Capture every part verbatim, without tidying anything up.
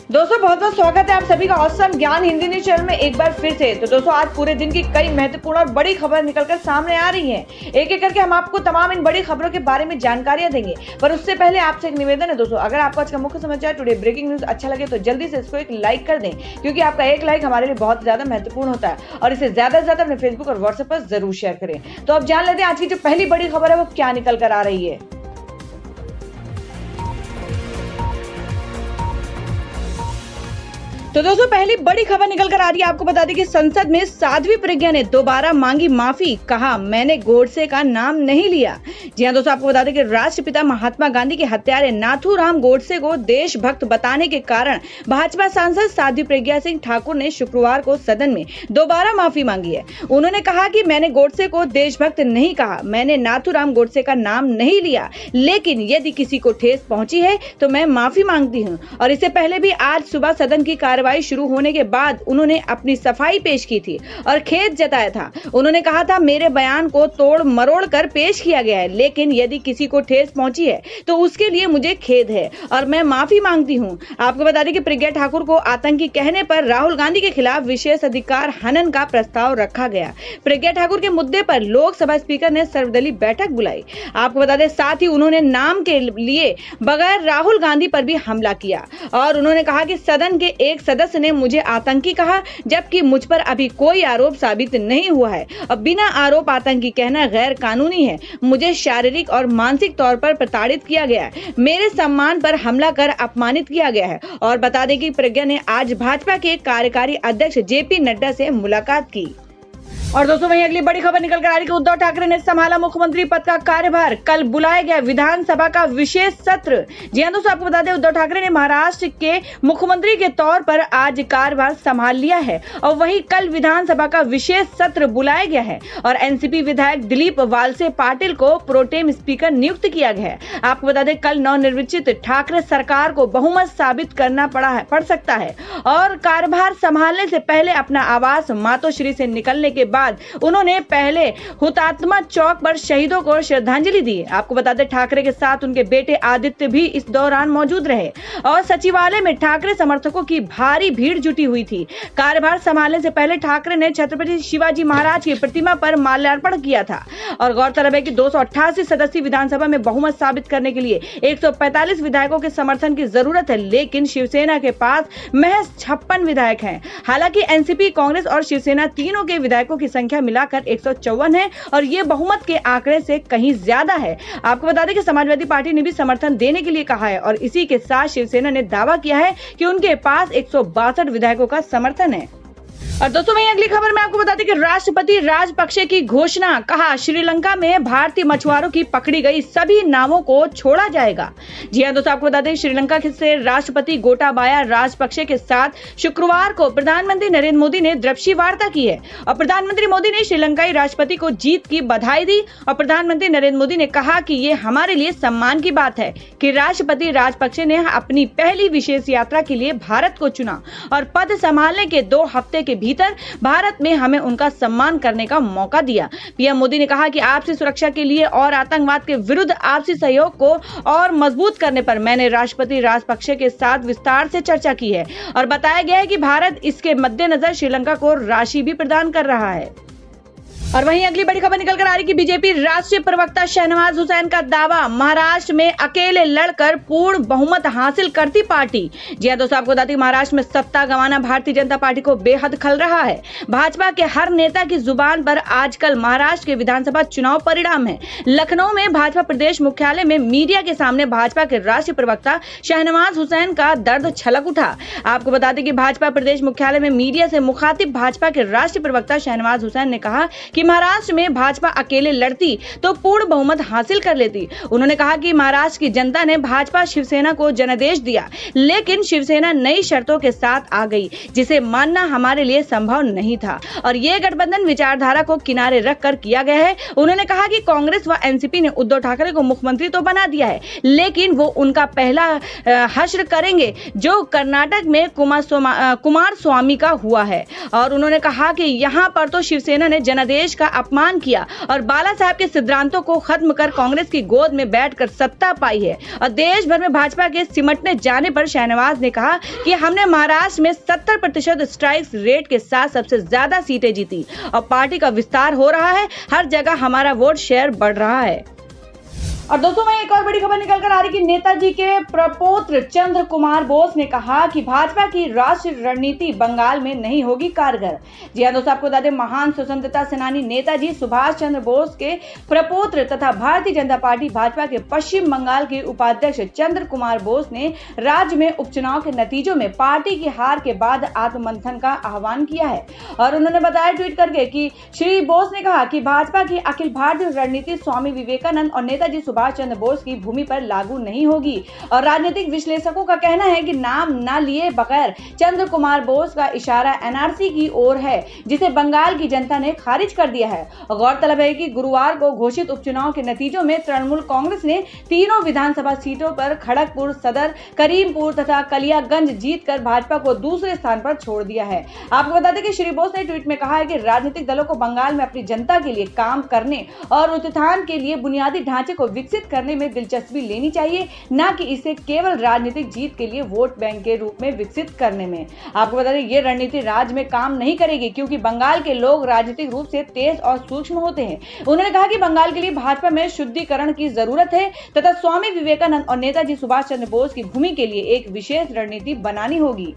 दोस्तों बहुत बहुत स्वागत है आप सभी का ऑसम ज्ञान हिंदी न्यूज चैनल में एक बार फिर से। तो दोस्तों आज पूरे दिन की कई महत्वपूर्ण और बड़ी खबर निकलकर सामने आ रही हैं। एक एक करके हम आपको तमाम इन बड़ी खबरों के बारे में जानकारियां देंगे, पर उससे पहले आपसे एक निवेदन है दोस्तों, अगर आपको आज का मुख्य समाचार टुडे ब्रेकिंग न्यूज अच्छा लगे तो जल्दी से इसको एक लाइक कर दें, क्योंकि आपका एक लाइक हमारे लिए बहुत ज्यादा महत्वपूर्ण होता है और इसे ज्यादा से ज्यादा अपने फेसबुक और व्हाट्सएप पर जरूर शेयर करें। तो अब जान लेते हैं आज की जो पहली बड़ी खबर है वो क्या निकल कर आ रही है। तो दोस्तों पहली बड़ी खबर निकल कर आ रही है। आपको बता दें कि संसद में साध्वी प्रज्ञा ने दोबारा मांगी माफी, कहा मैंने गोडसे का नाम नहीं लिया। जी हां दोस्तों, आपको बता दें कि राष्ट्रपिता महात्मा गांधी के हत्यारे नाथूराम गोडसे को देशभक्त बताने के कारण भाजपा सांसद साध्वी प्रज्ञा सिंह ठाकुर ने शुक्रवार को सदन में दोबारा माफी मांगी है। उन्होंने कहा कि मैंने गोडसे को देशभक्त नहीं कहा, मैंने नाथूराम गोडसे का नाम नहीं लिया, लेकिन यदि किसी को ठेस पहुंची है तो मैं माफी मांगती हूं। और इससे पहले भी आज सुबह सदन की कार्रवाई शुरू होने के बाद उन्होंने अपनी सफाई पेश की थी और खेद जताया था। उन्होंने कहा था मेरे बयान को तोड़ मरोड़ कर पेश किया गया है, लेकिन यदि किसी को ठेस पहुंची है तो उसके लिए मुझे खेद है और मैं माफी मांगती हूं। आपको बता दें कि प्रज्ञा ठाकुर को आतंकी कहने पर राहुल गांधी के खिलाफ विशेष अधिकार हनन का प्रस्ताव रखा गया। प्रज्ञा ठाकुर के मुद्दे पर लोकसभा स्पीकर ने सर्वदलीय बैठक बुलाई। आपको बता दें साथ ही उन्होंने नाम के लिए बगैर राहुल गांधी पर भी हमला किया और उन्होंने कहा कि सदन के एक सदस्य ने मुझे आतंकी कहा, जबकि मुझ पर अभी कोई आरोप साबित नहीं हुआ है और बिना आरोप आतंकी कहना गैर कानूनी है। मुझे शारीरिक और मानसिक तौर पर प्रताड़ित किया गया है, मेरे सम्मान पर हमला कर अपमानित किया गया है। और बता दें कि प्रज्ञा ने आज भाजपा के कार्यकारी अध्यक्ष जेपी नड्डा से मुलाकात की। और दोस्तों वहीं अगली बड़ी खबर निकल कर आ रही है। उद्धव ठाकरे ने संभाला मुख्यमंत्री पद का कार्यभार, कल बुलाया गया विधानसभा का विशेष सत्र। जी हां दोस्तों, आपको बता दें उद्धव ठाकरे ने महाराष्ट्र के मुख्यमंत्री के तौर पर आज कार्यभार संभाल लिया है और वहीं कल विधानसभा का विशेष सत्र बुलाया गया है और एनसीपी विधायक दिलीप वालसे पाटिल को प्रोटेम स्पीकर नियुक्त किया गया है। आपको बता दें कल नवनिर्वाचित ठाकरे सरकार को बहुमत साबित करना पड़ा है पड़ सकता है और कार्यभार संभालने से पहले अपना आवास मातोश्री से निकलने के बाद उन्होंने पहले हुतात्मा चौक पर शहीदों को श्रद्धांजलि दी। आपको बता दें ठाकरे के साथ उनके बेटे आदित्य भी इस दौरान मौजूद रहे और सचिवालय में ठाकरे समर्थकों की भारी भीड़ जुटी हुई थी। कार्यभार संभालने से पहले ठाकरे ने छत्रपति शिवाजी महाराज की प्रतिमा पर माल्यार्पण किया था और गौरतलब है कि दो सौ अट्ठासी सदस्यीय विधानसभा में बहुमत साबित करने के लिए एक सौ पैंतालीस विधायकों के समर्थन की जरूरत है, लेकिन शिवसेना के पास महज छप्पन विधायक हैं। हालांकि एनसीपी, कांग्रेस और शिवसेना तीनों के विधायकों की संख्या मिलाकर एक सौ चौवन है और ये बहुमत के आंकड़े से कहीं ज्यादा है। आपको बता दें कि समाजवादी पार्टी ने भी समर्थन देने के लिए कहा है और इसी के साथ शिवसेना ने दावा किया है कि उनके पास एक सौ बासठ विधायकों का समर्थन है। और दोस्तों वहीं अगली खबर में आपको बता दें कि राष्ट्रपति राजपक्षे की घोषणा, कहा श्रीलंका में भारतीय मछुआरों की पकड़ी गई सभी नावों को छोड़ा जाएगा। जी हां दोस्तों, आपको बता दें श्रीलंका से राष्ट्रपति गोटाबाया राजपक्षे के साथ शुक्रवार को प्रधानमंत्री नरेंद्र मोदी ने द्विपक्षीय वार्ता की है और प्रधानमंत्री मोदी ने श्रीलंकाई राष्ट्रपति को जीत की बधाई दी और प्रधानमंत्री नरेंद्र मोदी ने कहा कि ये हमारे लिए सम्मान की बात है कि राष्ट्रपति राजपक्षे ने अपनी पहली विशेष यात्रा के लिए भारत को चुना और पद संभालने के दो हफ्ते के भीतर भारत में हमें उनका सम्मान करने का मौका दिया। पीएम मोदी ने कहा कि आपसी सुरक्षा के लिए और आतंकवाद के विरुद्ध आपसी सहयोग को और मजबूत करने पर मैंने राष्ट्रपति राजपक्षे के साथ विस्तार से चर्चा की है और बताया गया है कि भारत इसके मद्देनजर श्रीलंका को राशि भी प्रदान कर रहा है। और वहीं अगली बड़ी खबर निकल कर आ रही कि बीजेपी राष्ट्रीय प्रवक्ता शहनवाज हुसैन का दावा, महाराष्ट्र में अकेले लड़कर पूर्ण बहुमत हासिल करती पार्टी। जी हां दोस्तों, आपको बता दें महाराष्ट्र में सत्ता गंवाना भारतीय जनता पार्टी को बेहद खल रहा है। भाजपा के हर नेता की जुबान पर आजकल महाराष्ट्र के विधानसभा चुनाव परिणाम है। लखनऊ में भाजपा प्रदेश मुख्यालय में मीडिया के सामने भाजपा के राष्ट्रीय प्रवक्ता शहनवाज हुसैन का दर्द छलक उठा। आपको बता दें कि भाजपा प्रदेश मुख्यालय में मीडिया से मुखातिब भाजपा के राष्ट्रीय प्रवक्ता शहनवाज हुसैन ने कहा कि महाराष्ट्र में भाजपा अकेले लड़ती तो पूर्ण बहुमत हासिल कर लेती। उन्होंने कहा कि महाराष्ट्र की जनता ने भाजपा शिवसेना को जनादेश दिया, लेकिन शिवसेना नई शर्तों के साथ आ गई जिसे मानना हमारे लिए संभव नहीं था और ये गठबंधन विचारधारा को किनारे रखकर किया गया है। उन्होंने कहा कि कांग्रेस व एनसीपी ने उद्धव ठाकरे को मुख्यमंत्री तो बना दिया है, लेकिन वो उनका पहला हश्र करेंगे जो कर्नाटक में कुमार स्वामी का हुआ है और उन्होंने कहा कि यहाँ पर तो शिवसेना ने जनादेश देश का अपमान किया और बाला साहब के सिद्धांतों को खत्म कर कांग्रेस की गोद में बैठकर सत्ता पाई है। और देश भर में भाजपा के सिमटने जाने पर शहनवाज ने कहा कि हमने महाराष्ट्र में सत्तर प्रतिशत स्ट्राइक रेट के साथ सबसे ज्यादा सीटें जीती और पार्टी का विस्तार हो रहा है। हर जगह हमारा वोट शेयर बढ़ रहा है। और दोस्तों मैं एक और बड़ी खबर निकल कर आ रही कि नेताजी के प्रपौत्र चंद्र कुमार बोस ने कहा कि भाजपा की राष्ट्रीय रणनीति बंगाल में नहीं होगी कारगर। जी हां दोस्तों, आपको बता दें महान स्वतंत्रता सेनानी नेताजी सुभाष चंद्र बोस के प्रपौत्र तथा भारतीय जनता पार्टी भाजपा के पश्चिम बंगाल के उपाध्यक्ष चंद्र कुमार बोस ने राज्य में उपचुनाव के नतीजों में पार्टी की हार के बाद आत्ममंथन का आह्वान किया है। और उन्होंने बताया ट्वीट करके कि श्री बोस ने कहा कि भाजपा की अखिल भारतीय रणनीति स्वामी विवेकानंद और नेताजी सुभाष चंद्र बोस की भूमि पर लागू नहीं होगी। और राजनीतिक विश्लेषकों का कहना है कि नाम न लिए बगैर चंद्र कुमार बोस का इशारा एनआरसी की ओर है, जिसे बंगाल की जनता ने खारिज कर दिया है। और गौरतलब है कि गुरुवार को घोषित उपचुनाव के नतीजों में तृणमूल कांग्रेस ने तीनों विधानसभा सीटों पर खड़गपुर सदर, करीमपुर तथा कलियागंज जीतकर भाजपा को दूसरे स्थान पर छोड़ दिया है। आपको बता दें कि श्री बोस ने ट्वीट में कहा है कि राजनीतिक दलों को बंगाल में अपनी जनता के लिए काम करने और उत्थान के लिए बुनियादी ढांचे को विकसित करने में दिलचस्पी लेनी चाहिए, न कि इसे केवल राजनीतिक जीत के लिए वोट बैंक के रूप में विकसित करने में। आपको बता दें ये रणनीति राज्य में काम नहीं करेगी, क्योंकि बंगाल के लोग राजनीतिक रूप से तेज और सूक्ष्म होते हैं। उन्होंने कहा कि बंगाल के लिए भाजपा में शुद्धिकरण की जरूरत है तथा स्वामी विवेकानंद और नेताजी सुभाष चंद्र बोस की भूमि के लिए एक विशेष रणनीति बनानी होगी।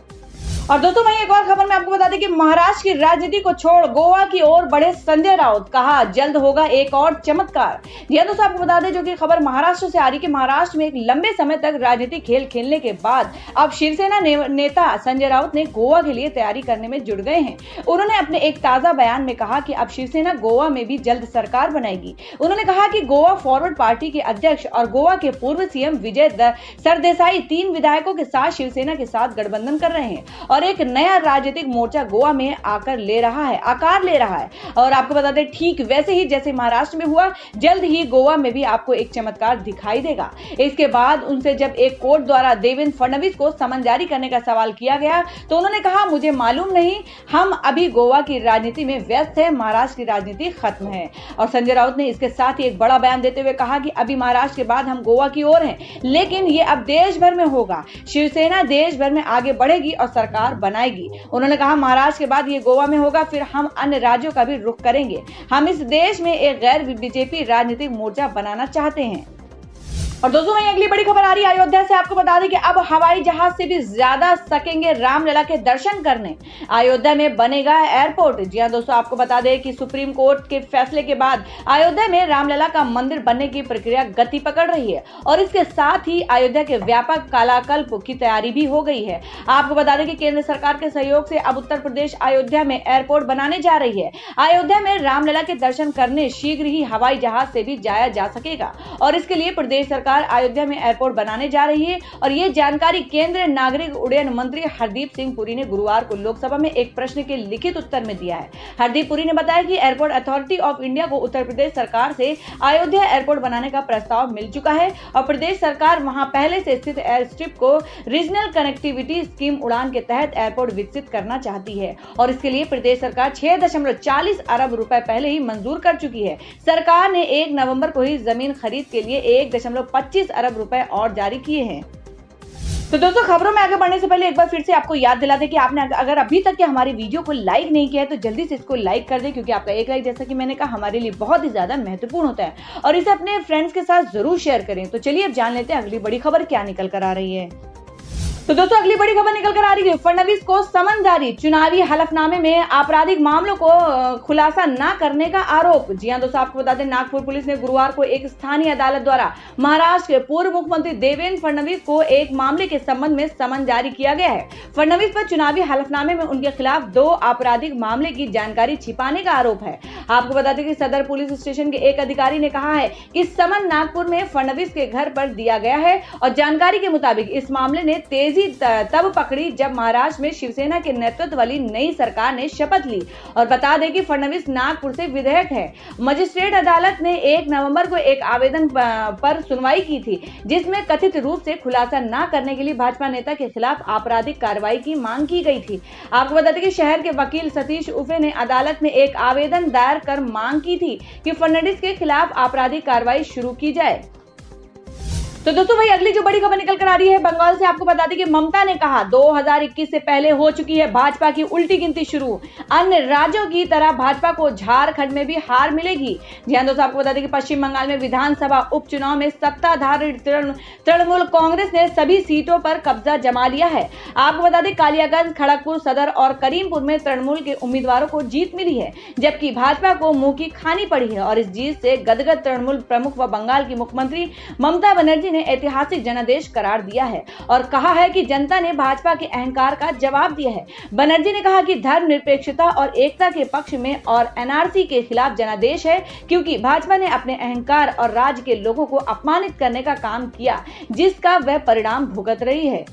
और दोस्तों वहीं एक और खबर में आपको बता दें कि महाराष्ट्र की राजनीति को छोड़ गोवा की ओर बढ़े संजय राउत, कहा जल्द होगा एक और चमत्कार। जी हां दोस्तों, आपको बता दें जो कि खबर महाराष्ट्र से आ रही कि महाराष्ट्र में एक लंबे समय तक राजनीतिक खेल खेलने के बाद अब शिवसेना ने, नेता संजय राउत ने गोवा के लिए तैयारी करने में जुट गए हैं। उन्होंने अपने एक ताजा बयान में कहा कि अब शिवसेना गोवा में भी जल्द सरकार बनाएगी। उन्होंने कहा कि गोवा फॉरवर्ड पार्टी के अध्यक्ष और गोवा के पूर्व सीएम विजय सरदेसाई तीन विधायकों के साथ शिवसेना के साथ गठबंधन कर रहे हैं और एक नया राजनीतिक मोर्चा गोवा में आकर ले रहा है आकार ले रहा है। और आपको बता दें ठीक वैसे ही जैसे महाराष्ट्र में हुआ, जल्द ही गोवा में भी आपको एक चमत्कार दिखाई देगा। इसके बाद उनसे जब एक कोर्ट द्वारा देवेंद्र फडणवीस को समन जारी करने का सवाल किया गया तो उन्होंने कहा मुझे मालूम नहीं, हम अभी गोवा की राजनीति में व्यस्त है, महाराष्ट्र की राजनीति खत्म है। और संजय राउत ने इसके साथ ही एक बड़ा बयान देते हुए कहा कि अभी महाराष्ट्र के बाद हम गोवा की ओर हैं, लेकिन ये अब देश भर में होगा। शिवसेना देश भर में आगे बढ़ेगी और सरकार बनाएगी। उन्होंने कहा महाराष्ट्र के बाद ये गोवा में होगा, फिर हम अन्य राज्यों का भी रुख करेंगे। हम इस देश में एक गैर बीजेपी राजनीतिक मोर्चा बनाना चाहते हैं। और दोस्तों वहीं अगली बड़ी खबर आ रही है अयोध्या से। आपको बता दें कि अब हवाई जहाज से भी ज्यादा सकेंगे रामलला के दर्शन करने, अयोध्या में बनेगा एयरपोर्ट। जी हां दोस्तों, आपको बता दें कि सुप्रीम कोर्ट के फैसले के बाद अयोध्या में रामलला का मंदिर बनने की प्रक्रिया गति पकड़ रही है और इसके साथ ही अयोध्या के व्यापक कायाकल्प की तैयारी भी हो गई है। आपको बता दें कि केंद्र सरकार के सहयोग से अब उत्तर प्रदेश अयोध्या में एयरपोर्ट बनाने जा रही है। अयोध्या में रामलला के दर्शन करने शीघ्र ही हवाई जहाज से भी जाया जा सकेगा और इसके लिए प्रदेश सरकार अयोध्या में एयरपोर्ट बनाने जा रही है। और ये जानकारी केंद्रीय नागरिक उड्डयन मंत्री हरदीप सिंह पुरी ने गुरुवार को लोकसभा में एक प्रश्न के लिखित उत्तर में दिया है। हरदीप पुरी ने बताया कि एयरपोर्ट अथॉरिटी ऑफ इंडिया को उत्तर प्रदेश सरकार से अयोध्या एयरपोर्ट बनाने का प्रस्ताव मिल चुका है और प्रदेश सरकार वहां पहले से स्थित एयर स्ट्रिप को रीजनल कनेक्टिविटी स्कीम उड़ान के तहत एयरपोर्ट विकसित करना चाहती है और इसके लिए प्रदेश सरकार छह दशमलव चालीस अरब रुपए पहले ही मंजूर कर चुकी है। सरकार ने एक नवंबर को ही जमीन खरीद के लिए एक दशमलव पच्चीस अरब रुपए और जारी किए हैं। तो दोस्तों खबरों में आगे बढ़ने से पहले एक बार फिर से आपको याद दिला दें कि आपने अगर अभी तक के हमारी वीडियो को लाइक नहीं किया है तो जल्दी से इसको लाइक कर दें, क्योंकि आपका एक लाइक जैसा कि मैंने कहा हमारे लिए बहुत ही ज्यादा महत्वपूर्ण होता है और इसे अपने फ्रेंड्स के साथ जरूर शेयर करें। तो चलिए अब जान लेते हैं अगली बड़ी खबर क्या निकल कर आ रही है। तो दोस्तों अगली बड़ी खबर निकल कर आ रही है फडणवीस को समन जारी, चुनावी हलफनामे में आपराधिक मामलों को खुलासा न करने का आरोप। जी हां दोस्तों, आपको बता दें नागपुर पुलिस ने गुरुवार को एक स्थानीय अदालत द्वारा महाराष्ट्र के पूर्व मुख्यमंत्री देवेंद्र फडणवीस को एक मामले के संबंध में समन जारी किया गया है। फडणवीस पर चुनावी हलफनामे में उनके खिलाफ दो आपराधिक मामले की जानकारी छिपाने का आरोप है। आपको बता दें कि सदर पुलिस स्टेशन के एक अधिकारी ने कहा है कि समन नागपुर में फडणवीस के घर पर दिया गया है और जानकारी के मुताबिक इस मामले ने तेज तेजी तब पकड़ी जब महाराष्ट्र में शिवसेना के नेतृत्व वाली नई सरकार ने शपथ ली। और बता दें कि फडणवीस नागपुर से विधायक है। मजिस्ट्रेट अदालत ने एक नवंबर को एक आवेदन पर सुनवाई की थी, जिसमें कथित रूप से खुलासा न करने के लिए भाजपा नेता के खिलाफ आपराधिक कार्रवाई की मांग की गई थी। आपको बता दें कि शहर के वकील सतीश उफे ने अदालत में एक आवेदन दायर कर मांग की थी कि फडणवीस के खिलाफ आपराधिक कार्रवाई शुरू की जाए। तो दोस्तों भाई अगली जो बड़ी खबर निकल कर आ रही है बंगाल से, आपको बता दें कि ममता ने कहा दो हज़ार इक्कीस से पहले हो चुकी है भाजपा की उल्टी गिनती शुरू। अन्य राज्यों की तरह भाजपा को झारखंड में भी हार मिलेगी। जी हां दोस्तों, आपको बता दें कि पश्चिम बंगाल में विधानसभा उपचुनाव में सत्ताधारी तृणमूल कांग्रेस ने सभी सीटों पर कब्जा जमा लिया है। आपको बता दें कालियागंज, खड़गपुर सदर और करीमपुर में तृणमूल के उम्मीदवारों को जीत मिली है, जबकि भाजपा को मुंह की खानी पड़ी है। और इस जीत से गदगद तृणमूल प्रमुख व बंगाल की मुख्यमंत्री ममता बनर्जी ने ऐतिहासिक जनादेश करार दिया है और कहा है कि जनता ने भाजपा के अहंकार का जवाब दिया है। बनर्जी ने कहा कि धर्म निरपेक्षता और एकता के पक्ष में और एनआरसी के खिलाफ जनादेश है, क्योंकि भाजपा ने अपने अहंकार और राज्य के लोगों को अपमानित करने का काम किया, जिसका वह परिणाम भुगत रही है।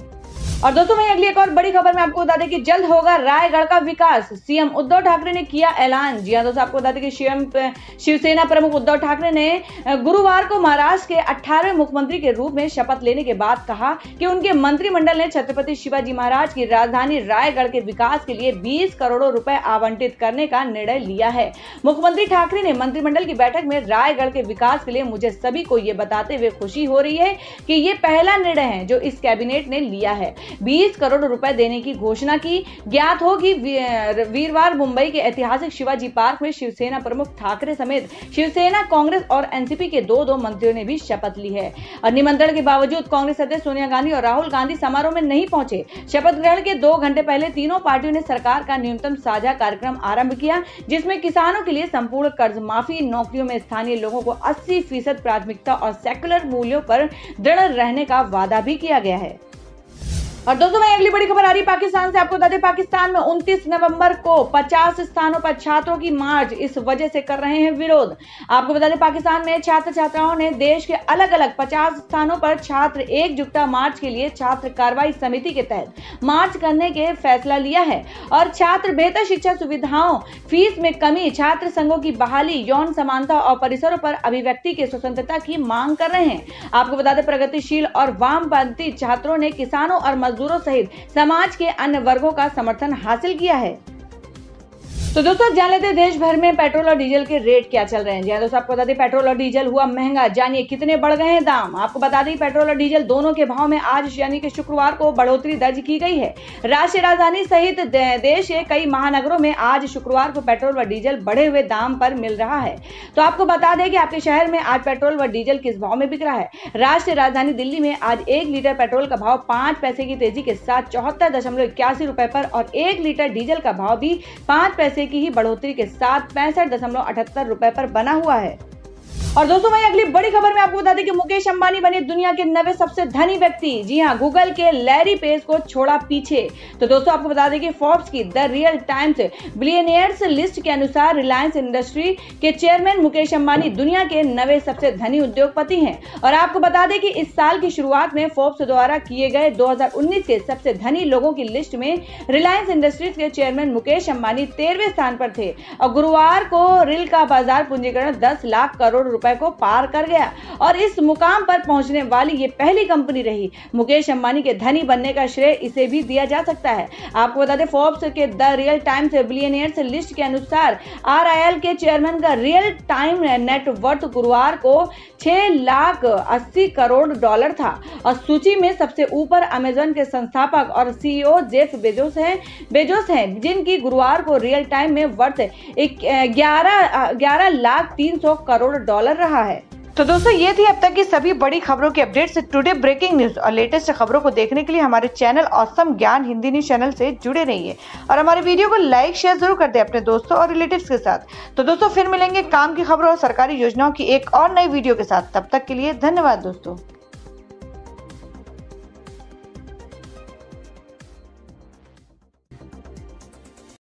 और दोस्तों मैं अगली एक और बड़ी खबर में आपको बता दें कि जल्द होगा रायगढ़ का विकास, सीएम उद्धव ठाकरे ने किया ऐलान। जी हां दोस्तों, आपको बता दें कि सीएम शिवसेना प्रमुख उद्धव ठाकरे ने गुरुवार को महाराष्ट्र के अठारहवें मुख्यमंत्री के रूप में शपथ लेने के बाद कहा कि उनके मंत्रिमंडल ने छत्रपति शिवाजी महाराज की राजधानी रायगढ़ के विकास के लिए बीस करोड़ रुपए आवंटित करने का निर्णय लिया है। मुख्यमंत्री ठाकरे ने मंत्रिमंडल की बैठक में रायगढ़ के विकास के लिए मुझे सभी को ये बताते हुए खुशी हो रही है कि ये पहला निर्णय है जो इस कैबिनेट ने लिया है। बीस करोड़ रुपए देने की घोषणा की। ज्ञात हो कि वीरवार मुंबई के ऐतिहासिक शिवाजी पार्क में शिवसेना प्रमुख ठाकरे समेत शिवसेना, कांग्रेस और एनसीपी के दो दो मंत्रियों ने भी शपथ ली है। और निमंत्रण के बावजूद कांग्रेस अध्यक्ष सोनिया गांधी और राहुल गांधी समारोह में नहीं पहुंचे। शपथ ग्रहण के दो घंटे पहले तीनों पार्टियों ने सरकार का न्यूनतम साझा कार्यक्रम आरंभ किया, जिसमें किसानों के लिए संपूर्ण कर्ज माफी, नौकरियों में स्थानीय लोगों को अस्सी फीसद प्राथमिकता और सेकुलर मूल्यों पर दृढ़ रहने का वादा भी किया गया है। और दोस्तों मैं अगली बड़ी खबर आ रही है पाकिस्तान से। आपको बता दें पाकिस्तान में उनतीस नवंबर को पचास स्थानों पर छात्रों की मार्च इस वजह से कर रहे हैं विरोध। आपको बता दें पाकिस्तान में छात्र छात्राओं ने देश के अलग अलग पचास स्थानों पर छात्र एकजुटता मार्च के लिए छात्र कार्रवाई समिति के तहत मार्च करने के फैसला लिया है। और छात्र बेहतर शिक्षा सुविधाओं, फीस में कमी, छात्र संघों की बहाली, यौन समानता और परिसरों पर अभिव्यक्ति की स्वतंत्रता की मांग कर रहे हैं। आपको बता दें प्रगतिशील और वामपंथी छात्रों ने किसानों और मजदूरों सहित समाज के अन्य वर्गों का समर्थन हासिल किया है। तो दोस्तों जान लेते हैं देश भर में पेट्रोल और डीजल के रेट क्या चल रहे हैं। जी हां दोस्तों, आपको बता दें पेट्रोल और डीजल हुआ महंगा, जानिए कितने बढ़ गए हैं दाम। आपको बता दें पेट्रोल और डीजल दोनों के भाव में आज यानी कि शुक्रवार को बढ़ोतरी दर्ज की गई है। राष्ट्रीय राजधानी सहित देश के कई महानगरों में आज शुक्रवार को पेट्रोल व डीजल बढ़े हुए दाम पर मिल रहा है। तो आपको बता दें कि आपके शहर में आज पेट्रोल व डीजल किस भाव में बिक रहा है। राष्ट्रीय राजधानी दिल्ली में आज एक लीटर पेट्रोल का भाव पांच पैसे की तेजी के साथ चौहत्तर दशमलव इक्यासी रुपए पर और एक लीटर डीजल का भाव भी पांच पैसे की ही बढ़ोतरी के साथ पैंसठ दशमलव अठहत्तर रुपए पर बना हुआ है। और दोस्तों मैं अगली बड़ी खबर में आपको बता दें कि मुकेश अंबानी बने दुनिया के नवे सबसे धनी व्यक्ति। जी हां, गूगल के लैरी पेज को छोड़ा पीछे। तो दोस्तों आपको बता दें कि फोर्ब्स की the real times billionaires list के अनुसार रिलायंस इंडस्ट्री के चेयरमैन मुकेश अंबानी दुनिया के नवे सबसे धनी उद्योगपति हैं। और आपको बता दें कि इस साल की शुरुआत में फोर्ब्स द्वारा किए गए दो हज़ार उन्नीस के सबसे धनी लोगों की लिस्ट में रिलायंस इंडस्ट्रीज के चेयरमैन मुकेश अंबानी तेरहवें स्थान पर थे। और गुरुवार को रिल का बाजार पूंजीकरण दस लाख करोड़ रुपए को पार कर गया और इस मुकाम पर पहुंचने वाली ये पहली कंपनी रही। मुकेश अंबानी के धनी बनने का श्रेय इसे भी दिया जा सकता है। आपको बता दें फोर्ब्स के the real times billionaires list के अनुसार आरआईएल के चेयरमैन का रियल टाइम नेटवर्थ गुरुवार को छह लाख अस्सी करोड़ डॉलर था। और सूची में सबसे ऊपर अमेजन के संस्थापक और सीईओ जेफ बेजोस हैं बेजोस हैं जिनकी गुरुवार को रियल टाइम में वर्थ ग्यारह ग्यारह लाख तीन सौ करोड़ डॉलर रहा है। तो दोस्तों ये थी अब तक की सभी बड़ी खबरों की अपडेट्स। टुडे ब्रेकिंग न्यूज और लेटेस्ट खबरों को देखने के लिए हमारे चैनल ऑसम ज्ञान हिंदी न्यूज चैनल से जुड़े रहिए और हमारे वीडियो को लाइक शेयर जरूर कर दें अपने दोस्तों और रिलेटिव्स के साथ। तो दोस्तों फिर मिलेंगे काम की खबरों और सरकारी योजनाओं की एक और नई वीडियो के साथ। तब तक के लिए धन्यवाद दोस्तों।